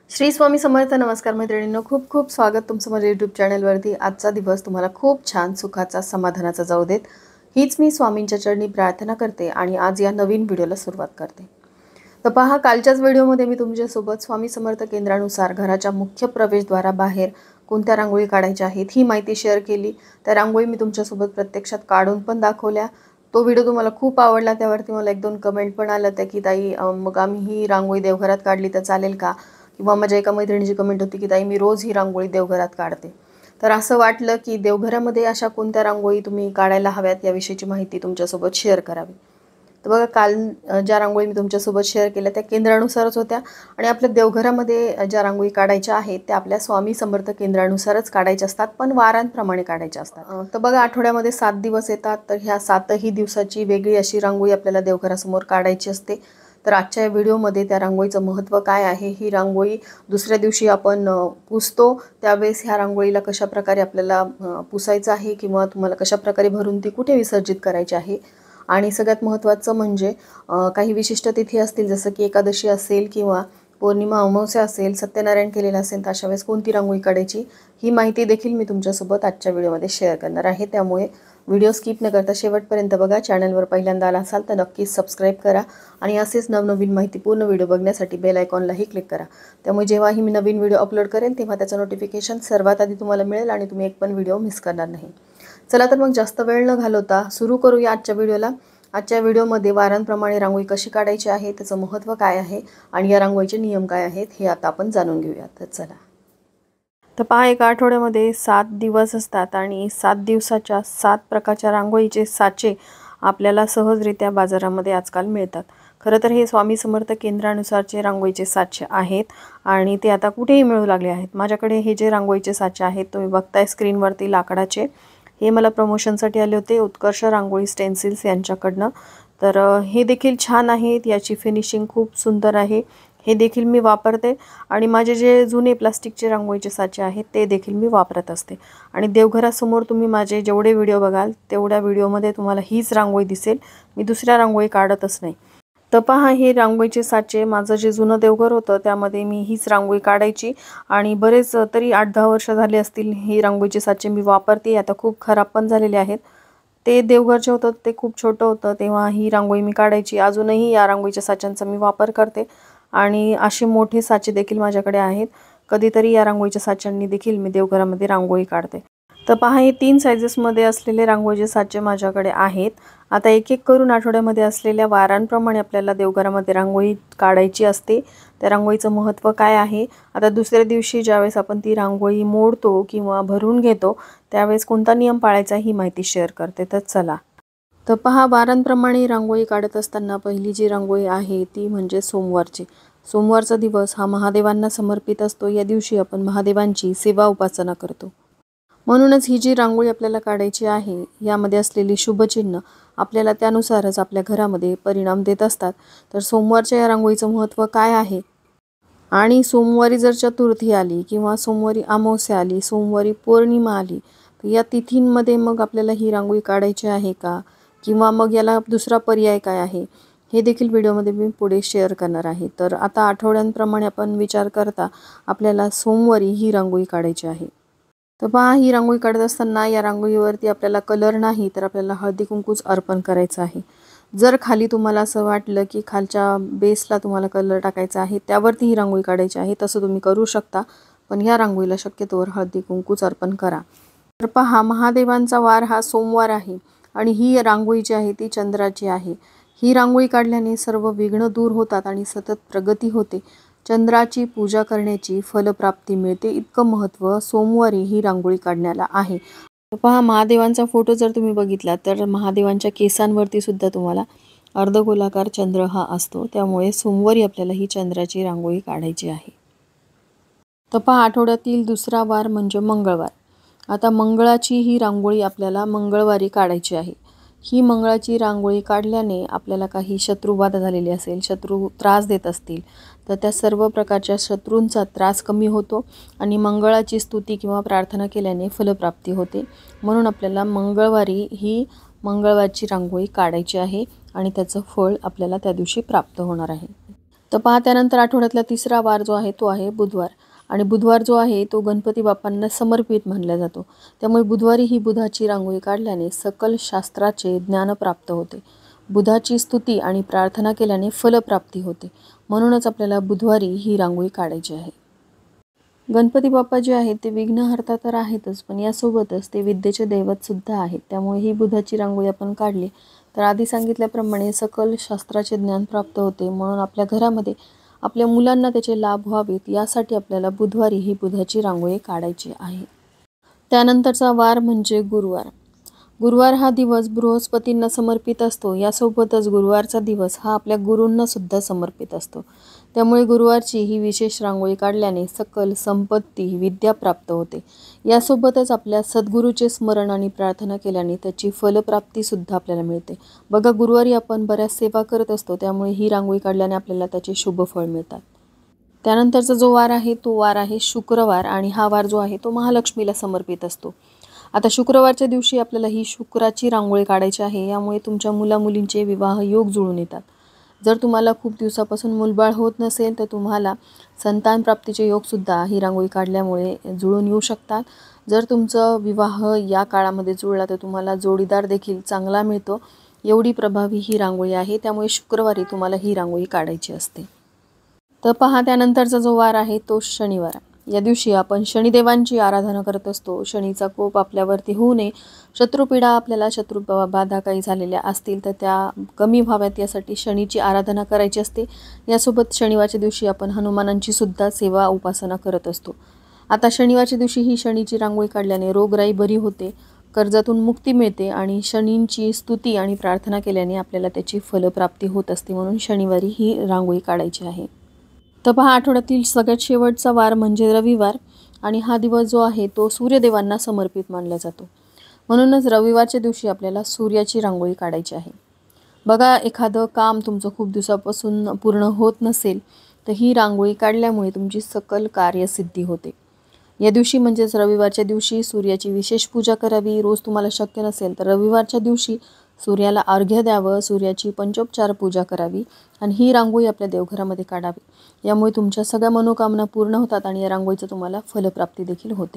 श्री स्वामी समर्थ. नमस्कार मैत्रिणींनो, खूप खूप स्वागत तुमचं माझ्या यूट्यूब चॅनलवरती. आजचा दिवस तुम्हाला खूप छान सुखाचा समाधानाचा जाऊ देत, हीच मी स्वामींच्या चरणी प्रार्थना करते आणि आज या नवीन व्हिडिओला सुरुवात करते. तर पहा, कालच्याच व्हिडिओमध्ये मी तुमच्यासोबत स्वामी समर्थ केंद्रानुसार घराच्या मुख्य प्रवेशद्वाराबाहेर कोणत्या रांगोळी काढायच्या आहेत ही माहिती शेअर केली. त्या रांगोळी मी तुमच्यासोबत प्रत्यक्षात काढून पण दाखवल्या. तो व्हिडिओ तुम्हाला खूप आवडला. त्यावरती मला 1-2 कमेंट पण आल्या त्या की ताई, मग आम्ही ही रांगोळी देवघरात काढली तर चालेल का? किंवा माझ्या एका मैत्रिणीची कमेंट होती की ताई, मी रोज ही रांगोळी देवघरात काढते. तर असं वाटलं की देवघरामध्ये अशा कोणत्या रांगोळी तुम्ही काढायला हव्यात याविषयीची माहिती तुमच्यासोबत शेअर करावी. तर बघा, काल ज्या रांगोळी मी तुमच्यासोबत शेअर केल्या त्या केंद्रानुसारच होत्या आणि आपल्या देवघरामध्ये ज्या रांगोळी काढायच्या आहेत त्या आपल्या स्वामी समर्थ केंद्रानुसारच काढायच्या असतात, पण वारांप्रमाणे काढायच्या असतात. तर बघा, आठवड्यामध्ये 7 दिवस येतात, तर ह्या 7ही दिवसाची वेगळी अशी रांगोळी आपल्याला देवघरासमोर काढायची असते. तर आजच्या या व्हिडिओमध्ये त्या रांगोळीचं महत्त्व काय आहे, ही रांगोळी दुसऱ्या दिवशी आपण पुसतो त्यावेळेस ह्या रांगोळीला कशाप्रकारे आपल्याला पुसायचं आहे किंवा तुम्हाला कशाप्रकारे भरून ती कुठे विसर्जित करायची आहे. आणि सगळ्यात महत्त्वाचं म्हणजे काही विशिष्ट तिथी असतील, जसं की एकादशी असेल किंवा पौर्णिमा अमावस्या असेल, सत्यनारायण केलेलं असेल, तर अशा वेळेस कोणती रांगोळी काढायची ही माहिती देखील मी तुमच्यासोबत आजच्या व्हिडिओमध्ये शेअर करणार आहे. त्यामुळे व्हिडिओ स्किप न करता शेवटपर्यंत बघा. चॅनलवर पहिल्यांदा आला असाल तर नक्कीच सबस्क्राईब करा आणि असेच नवनवीन माहितीपूर्ण व्हिडिओ बघण्यासाठी बेल आयकॉनलाही क्लिक करा. त्यामुळे जेव्हाही मी नवीन व्हिडिओ अपलोड करेन तेव्हा त्याचं नोटिफिकेशन सर्वात आधी तुम्हाला मिळेल आणि तुम्ही एक पण व्हिडिओ मिस करणार नाही. चला तर मग जास्त वेळ न घालवता सुरू करूया आजच्या व्हिडिओला. आजच्या व्हिडिओमध्ये वारांप्रमाणे रांगोळी कशी काढायची आहे, त्याचं महत्त्व काय आहे आणि या रांगोळीचे नियम काय आहेत हे आता आपण जाणून घेऊया. तर चला. तर पहा, एका आठवड्यामध्ये 7 दिवस असतात आणि 7 दिवसाच्या 7 प्रकारच्या रांगोळीचे साचे आपल्याला सहजरित्या बाजारामध्ये आजकाल मिळतात. खरं तर हे स्वामी समर्थ केंद्रानुसारचे रांगोळीचे साचे आहेत आणि ते आता कुठेही मिळू लागले आहेत. माझ्याकडे हे जे रांगोळीचे साचे आहेत तुम्ही बघताय स्क्रीनवरती लाकडाचे, हे मला प्रमोशनसाठी आले होते उत्कर्ष रांगोळी स्टेन्सिल्स यांच्याकडनं. तर हे देखील छान आहेत, याची फिनिशिंग खूप सुंदर आहे. हे देखील मी वापरते आणि माझे जे जुने प्लास्टिकचे रांगोळीचे साचे आहेत ते देखील मी वापरत असते. आणि देवघरासमोर तुम्ही माझे जेवढे व्हिडिओ बघाल तेवढ्या व्हिडिओमध्ये तुम्हाला हीच रांगोळी दिसेल, मी दुसऱ्या रांगोळी काढतच नाही. तर पहा, हे रांगोळीचे साचे, माझं जे जुनं देवघर होतं त्यामध्ये मी हीच रांगोळी काढायची आणि बरेच तरी 8-10 वर्ष झाली असतील ही रांगोळीचे साचे मी वापरते. आता खूप खराब पण झालेले आहेत. ते देवघर जे होतं ते खूप छोटं होतं तेव्हा ही रांगोळी मी काढायची. अजूनही या रांगोळीच्या साच्यांचा मी वापर करते आणि असे मोठे साचे देखील माझ्याकडे आहेत. कधीतरी या रांगोळीच्या साच्यांनी देखील मी देवघरामध्ये रांगोळी काढते. तर पहा, हे 3 सायझेसमध्ये असलेले रांगोळीचे साचे माझ्याकडे आहेत. आता एक एक करून आठवड्यामध्ये असलेल्या वारांप्रमाणे आपल्याला देवघरामध्ये रांगोळी काढायची असते. त्या रांगोळीचं महत्त्व काय आहे, आता दुसऱ्या दिवशी ज्यावेळेस आपण ती रांगोळी मोडतो किंवा भरून घेतो त्यावेळेस कोणता नियम पाळायचा ही माहिती शेअर करते. तर चला. तर पहा, वारांप्रमाणे रांगोळी काढत असताना पहिली जी रांगोळी आहे ती म्हणजे सोमवारची. सोमवारचा दिवस हा महादेवांना समर्पित असतो. या दिवशी आपण महादेवांची सेवा उपासना करतो. म्हणूनच ही जी रांगोळी आपल्याला काढायची आहे यामध्ये असलेली शुभचिन्ह आपल्याला त्यानुसारच आपल्या घरामध्ये परिणाम देत असतात. तर सोमवारच्या या रांगोळीचं महत्त्व काय आहे आणि सोमवारी जर चतुर्थी आली किंवा सोमवारी अमावस्या आली, सोमवारी पौर्णिमा आली, तर या तिथींमध्ये मग आपल्याला ही रांगोळी काढायची आहे का, किंवा मग याला दुसरा पर्याय काय आहे, हे देखील व्हिडिओमध्ये मी पुढे शेअर करणार आहे. तर आता आठवड्यांप्रमाणे आपण विचार करता आपल्याला सोमवारी ही रांगोळी काढायची आहे. तर पहा, ही रांगोळी काढत असताना या रांगोळीवरती आपल्याला कलर नाही तर आपल्याला हळदी कुंकूच अर्पण करायचं आहे. जर खाली तुम्हाला असं वाटलं की खालच्या बेसला तुम्हाला कलर टाकायचा आहे त्यावरती ही रांगोळी काढायची आहे, तसं तुम्ही करू शकता, पण या रांगोळीला शक्यतोवर हळदी कुंकूच अर्पण करा. तर पहा, महादेवांचा वार हा सोमवार आहे आणि ही रांगोळी जी आहे ती चंद्राची आहे. ही रांगोळी काढल्याने सर्व विघ्न दूर होतात आणि सतत प्रगती होते. चंद्राची पूजा करण्याची फलप्राप्ती मिळते, इतकं महत्त्व सोमवारी ही रांगोळी काढण्याला आहे. पहा, महादेवांचा फोटो जर तुम्ही बघितला तर महादेवांच्या केसांवरती सुद्धा तुम्हाला अर्धगोलाकार चंद्र हा असतो. त्यामुळे सोमवारी आपल्याला ही चंद्राची रांगोळी काढायची आहे. तर पहा, आठवड्यातील दुसरा वार म्हणजे मंगळवार. आता मंगळाची ही रांगोळी आपल्याला मंगळवारी काढायची आहे. ही मंगळाची रांगोळी काढल्याने आपल्याला काही शत्रुबाधा झालेली असेल, शत्रू त्रास देत असतील, तर त्या सर्व प्रकारच्या शत्रूंचा त्रास कमी होतो आणि मंगळाची स्तुती किंवा प्रार्थना केल्याने फलप्राप्ती होते. म्हणून आपल्याला मंगळवारी ही मंगळवारची रांगोळी काढायची आहे आणि त्याचं फळ आपल्याला त्या दिवशी प्राप्त होणार आहे. तर पहा, त्यानंतर आठवड्यातला तिसरा वार जो आहे तो आहे बुधवार. आणि बुधवार जो आहे तो गणपती बाप्पांना समर्पित मानला जातो. त्यामुळे बुधवारी ही बुधाची रांगोळी काढल्याने सकल शास्त्राचे ज्ञान प्राप्त होते. बुधाची स्तुती आणि प्रार्थना केल्याने फलप्राप्ती होते. म्हणूनच आपल्याला बुधवारी ही रांगोळी काढायची आहे. गणपती बाप्पा जे आहेत ते विघ्नहर्ता तर आहेतच, पण यासोबतच ते विद्येचे दैवत सुद्धा आहेत. त्यामुळे ही बुधाची रांगोळी आपण काढली तर आधी सांगितल्याप्रमाणे सकल शास्त्राचे ज्ञान प्राप्त होते. म्हणून आपल्या घरामध्ये आपल्या मुलांना त्याचे लाभ व्हावेत यासाठी आपल्याला बुधवारी ही बुधाची रांगोळी काढायची आहे. त्यानंतरचा वार म्हणजे गुरुवार. गुरुवार हा दिवस बृहस्पतींना समर्पित असतो. यासोबतच गुरुवारचा दिवस हा आपल्या गुरूंना सुद्धा समर्पित असतो. त्यामुळे गुरुवारची ही विशेष रांगोळी काढल्याने सकल संपत्ती विद्या प्राप्त होते. यासोबतच आपल्या सद्गुरूचे स्मरण आणि प्रार्थना केल्याने त्याची फलप्राप्ती सुद्धा आपल्याला मिळते. बघा, गुरुवारी आपण बऱ्याच सेवा करत असतो, त्यामुळे ही रांगोळी काढल्याने आपल्याला त्याचे शुभ फळ मिळतात. त्यानंतरचा जो वार आहे तो वार आहे शुक्रवार. आणि हा वार जो आहे तो महालक्ष्मीला समर्पित असतो. आता शुक्रवारच्या दिवशी आपल्याला ही शुक्राची रांगोळी काढायची आहे. यामुळे तुमच्या मुलामुलींचे विवाह योग जुळून येतात. जर तुम्हाला खूप दिवसापासून मूलबाळ होत नसेल तर तुम्हाला संतान प्राप्तीचे योगसुद्धा ही रांगोळी काढल्यामुळे जुळून येऊ शकतात. जर तुमचं विवाह या काळामध्ये जुळला तर तुम्हाला जोडीदार देखील चांगला मिळतो. एवढी प्रभावी ही रांगोळी आहे. त्यामुळे शुक्रवारी तुम्हाला ही रांगोळी काढायची असते. तर पहा, त्यानंतरचा जो वार आहे तो शनिवार. या दिवशी आपण शनिदेवांची आराधना करत असतो. शनीचा कोप आपल्यावरती होऊ नये, शत्रुपीडा आपल्याला शत्रुबाधा काही झालेल्या असतील तर त्या कमी व्हाव्यात यासाठी शनीची आराधना करायची असते. यासोबत शनिवारच्या दिवशी आपण हनुमानांची सुद्धा सेवा उपासना करत असतो. आता शनिवारच्या दिवशी ही शनीची रांगोळी काढल्याने रोगराई बरी होते, कर्जातून मुक्ती मिळते आणि शनींची स्तुती आणि प्रार्थना केल्याने आपल्याला त्याची फलप्राप्ती होत असते. म्हणून शनिवारी ही रांगोळी काढायची आहे. तर पहा, आठवड्यातील सगळ्यात शेवटचा वार म्हणजे रविवार. आणि हा दिवस जो आहे तो सूर्यदेवांना समर्पित मानला जातो. म्हणूनच रविवारच्या दिवसी आपल्याला सूर्याची रांगोळी काढायची आहे. बघा, एखादं काम तुमचं खूप दिवसापासून पूर्ण होत नसेल तर ही रांगोळी काढल्यामुळे तुमची सकल कार्यसिद्धी होते. या दिवशी म्हणजेच रविवारच्या दिवशी सूर्याची विशेष पूजा करावी. रोज तुम्हाला शक्य नसेल तर रविवारच्या दिवशी सूर्याला अर्घ्य द्यावं, सूर्याची पंचोपचार पूजा करावी आणि ही रांगोळी आपल्या देवघरामध्ये काढावी. यामुळे तुमच्या सगळ्या मनोकामना पूर्ण होतात आणि या रांगोळीचं तुम्हाला फलप्राप्ती देखील होते.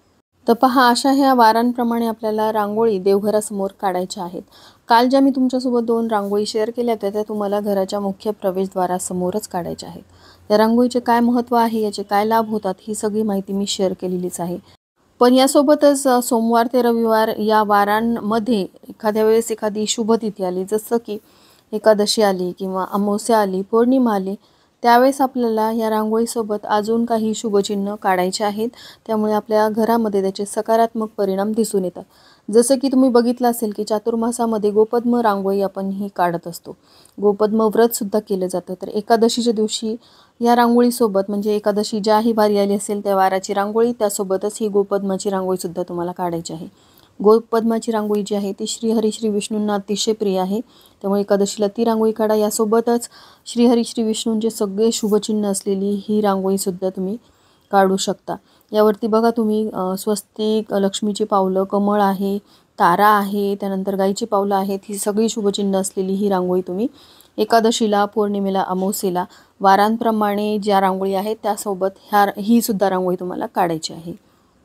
तर पहा, अशा ह्या वारांप्रमाणे आपल्याला रांगोळी देवघरासमोर काढायच्या आहेत. काल ज्या मी तुमच्यासोबत 2 रांगोळी शेअर केल्या होत्या त्या तुम्हाला घराच्या मुख्य प्रवेशद्वारासमोरच काढायच्या आहेत. या रांगोळीचे काय महत्त्व आहे, याचे काय लाभ होतात, ही सगळी माहिती मी शेअर केलेलीच आहे. पण यासोबतच सोमवार ते रविवार या वारांमध्ये एखाद्या वेळेस एखादी शुभतिथी आली, जसं की एकादशी आली किंवा अमावस्या आली, पौर्णिमा आली, त्यावेळेस आपल्याला या रांगोळीसोबत अजून काही शुभचिन्ह काढायचे आहेत. त्यामुळे आपल्या घरामध्ये त्याचे सकारात्मक परिणाम दिसून येतात. जसं की तुम्ही बघितलं असेल की चातुर्मासामध्ये गोपद्म रांगोळी आपण ही काढत असतो. गोपद्म व्रतसुद्धा केलं जातं. तर एकादशीच्या दिवशी या रांगोळीसोबत, म्हणजे एकादशी ज्याही वारी आली असेल त्या वाराची रांगोळी, त्यासोबतच ही गोपद्माची रांगोळीसुद्धा तुम्हाला काढायची आहे. गोपद्माची रांगोळी जी आहे ती श्रीहरी श्री विष्णूंना अतिशय प्रिय आहे. त्यामुळे एकादशीला ती रांगोळी काढा. यासोबतच श्रीहरी श्री विष्णूंचे सगळे शुभचिन्ह असलेली ही रांगोळीसुद्धा तुम्ही काढू शकता. यावरती बघा तुम्ही स्वस्तिक, लक्ष्मीची पावलं, कमळ आहे, तारा आहे, त्यानंतर गाईची पावलं आहेत, ही सगळी शुभचिन्ह असलेली ही रांगोळी तुम्ही एकादशीला, पौर्णिमेला, अमावस्येला वारांप्रमाणे ज्या रांगोळी आहेत त्यासोबत ही सुद्धा रांगोळी तुम्हाला काढायची आहे.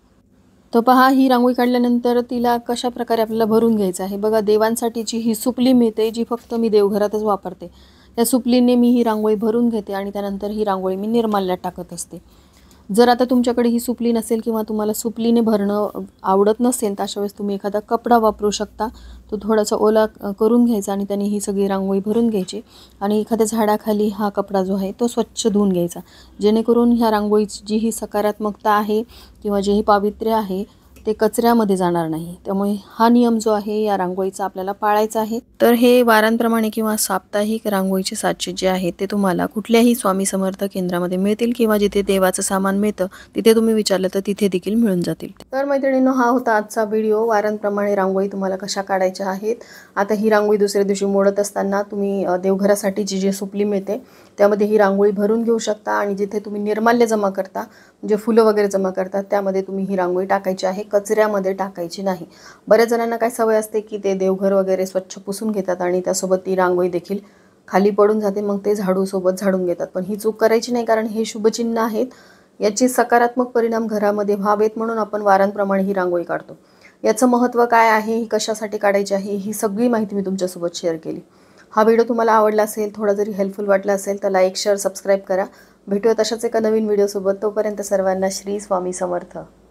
तर पहा, ही रांगोळी काढल्यानंतर तिला कशा प्रकारे आपल्याला भरून घ्यायचं आहे. बघा, देवांसाठीची ही सुपली मिळते जी फक्त मी देवघरातच वापरते. त्या सुपलीने मी ही रांगोळी भरून घेते आणि त्यानंतर ही रांगोळी मी निर्माल्यात टाकत असते. जर आता तुमच्याकडे ही सुपली नसेल किंवा तुम्हाला सुपलीने भरणं आवडत नसेल तर अशा वेळेस तुम्ही एखादा कपडा वापरू शकता. तो थोडासा ओला करून घ्यायचा आणि त्याने ही सगळी रांगोळी भरून घ्यायची आणि एखाद्या झाडाखाली हा कपडा जो आहे तो स्वच्छ धुवून घ्यायचा. जेणेकरून ह्या रांगोळीची जी ही सकारात्मकता आहे किंवा जे ही पावित्र्य आहे ते कचऱ्यामध्ये जाणार नाही. त्यामुळे हा नियम जो आहे या रांगोळीचा आपल्याला पाळायचा आहे. तर हे वारांप्रमाणे किंवा साप्ताहिक रांगोळीचे साचे जे आहेत ते तुम्हाला कुठल्याही स्वामी समर्थ केंद्रामध्ये मिळतील किंवा जिथे देवाचं सामान मिळतं तिथे तुम्ही विचारलं तर तिथे देखील मिळून जातील. तर मैत्रिणींनो, हा होता आजचा व्हिडिओ. वारांप्रमाणे रांगोळी तुम्हाला कशा काढायच्या आहेत. आता ही रांगोळी दुसऱ्या दिवशी मोडत असताना तुम्ही देवघरासाठी जी सुपली मिळते त्यामध्ये ही रांगोळी भरून घेऊ शकता आणि जिथे तुम्ही निर्माल्य जमा करता, म्हणजे फुलं वगैरे जमा करतात, त्यामध्ये तुम्ही ही रांगोळी टाकायची आहे, कचऱ्यामध्ये टाकायची नाही. बऱ्याच जणांना काय सवय असते की ते देवघर वगैरे स्वच्छ पुसून घेतात आणि त्यासोबत ती रांगोळी देखील खाली पडून जाते, मग ते झाडू सोबत झाडून घेतात. पण ही चूक करायची नाही, कारण हे शुभचिन्ह आहेत. याचे सकारात्मक परिणाम घरामध्ये व्हावेत म्हणून आपण वारांप्रमाणे ही रांगोळी काढतो. याचं महत्त्व काय आहे, ही कशासाठी काढायची आहे, ही सगळी माहिती मी तुमच्यासोबत शेअर केली. हा व्हिडिओ तुम्हाला आवडला असेल, थोडा जरी हेल्पफुल वाटला असेल तर लाईक शेअर सबस्क्राईब करा. भेटूया तशाच एका नवीन व्हिडिओसोबत. तोपर्यंत सर्वांना श्री स्वामी समर्थ.